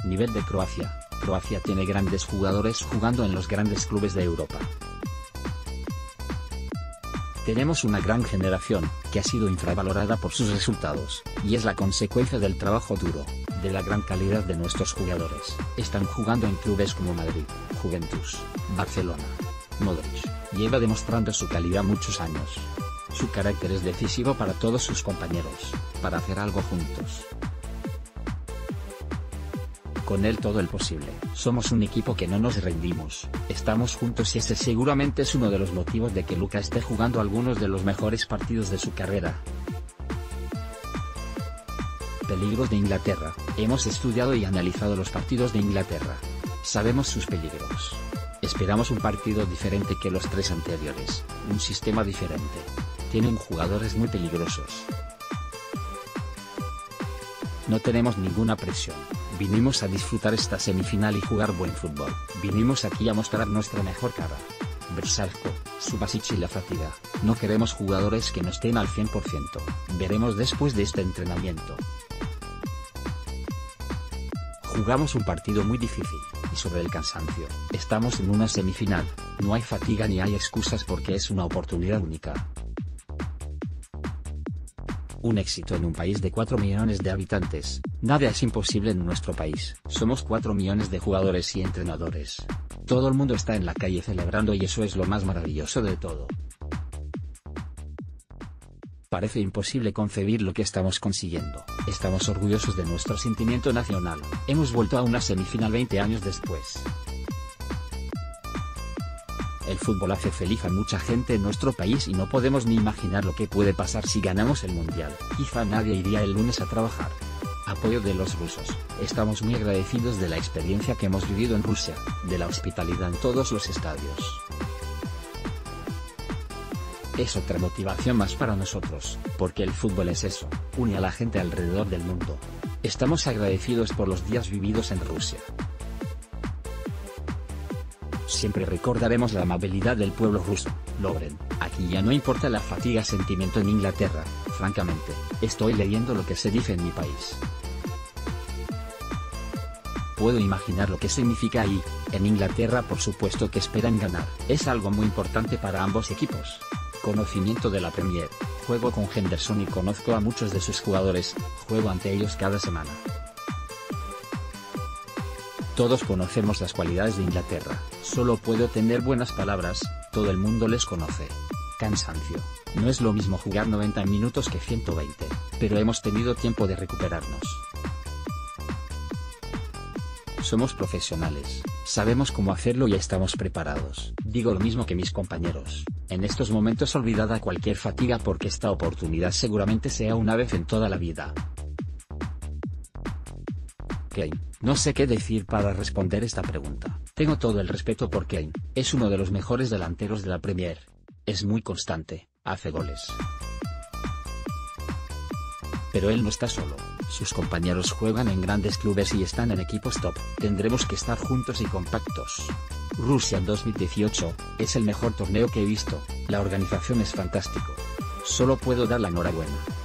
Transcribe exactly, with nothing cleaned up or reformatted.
Nivel de Croacia. Croacia tiene grandes jugadores jugando en los grandes clubes de Europa. Tenemos una gran generación, que ha sido infravalorada por sus resultados, y es la consecuencia del trabajo duro, de la gran calidad de nuestros jugadores. Están jugando en clubes como Madrid, Juventus, Barcelona. Modric lleva demostrando su calidad muchos años. Su carácter es decisivo para todos sus compañeros, para hacer algo juntos. Con él todo el posible. Somos un equipo que no nos rendimos, estamos juntos y ese seguramente es uno de los motivos de que Luka esté jugando algunos de los mejores partidos de su carrera. Peligros de Inglaterra. Hemos estudiado y analizado los partidos de Inglaterra. Sabemos sus peligros. Esperamos un partido diferente que los tres anteriores, un sistema diferente. Tienen jugadores muy peligrosos. No tenemos ninguna presión. Vinimos a disfrutar esta semifinal y jugar buen fútbol. Vinimos aquí a mostrar nuestra mejor cara. Bersalco, Subasic y la fatiga. No queremos jugadores que no estén al cien por ciento. Veremos después de este entrenamiento. Jugamos un partido muy difícil, y sobre el cansancio. Estamos en una semifinal, no hay fatiga ni hay excusas porque es una oportunidad única. Un éxito en un país de cuatro millones de habitantes, nada es imposible en nuestro país. Somos cuatro millones de jugadores y entrenadores. Todo el mundo está en la calle celebrando y eso es lo más maravilloso de todo. Parece imposible concebir lo que estamos consiguiendo. Estamos orgullosos de nuestro sentimiento nacional. Hemos vuelto a una semifinal veinte años después. El fútbol hace feliz a mucha gente en nuestro país y no podemos ni imaginar lo que puede pasar si ganamos el mundial. Quizá nadie iría el lunes a trabajar. Apoyo de los rusos. Estamos muy agradecidos de la experiencia que hemos vivido en Rusia, de la hospitalidad en todos los estadios. Es otra motivación más para nosotros, porque el fútbol es eso, une a la gente alrededor del mundo. Estamos agradecidos por los días vividos en Rusia. Siempre recordaremos la amabilidad del pueblo ruso. Lovren, aquí ya no importa la fatiga sentimiento en Inglaterra, francamente, estoy leyendo lo que se dice en mi país. Puedo imaginar lo que significa ahí, en Inglaterra por supuesto que esperan ganar. Es algo muy importante para ambos equipos. Conocimiento de la Premier, juego con Henderson y conozco a muchos de sus jugadores, juego ante ellos cada semana. Todos conocemos las cualidades de Inglaterra, solo puedo tener buenas palabras, todo el mundo les conoce. Cansancio, no es lo mismo jugar noventa minutos que ciento veinte, pero hemos tenido tiempo de recuperarnos. Somos profesionales, sabemos cómo hacerlo y estamos preparados. Digo lo mismo que mis compañeros, en estos momentos olvidada cualquier fatiga porque esta oportunidad seguramente sea una vez en toda la vida. Kane, no sé qué decir para responder esta pregunta. Tengo todo el respeto por Kane, es uno de los mejores delanteros de la Premier. Es muy constante, hace goles. Pero él no está solo, sus compañeros juegan en grandes clubes y están en equipos top. Tendremos que estar juntos y compactos. Rusia dos mil dieciocho, es el mejor torneo que he visto, la organización es fantástico. Solo puedo dar la enhorabuena.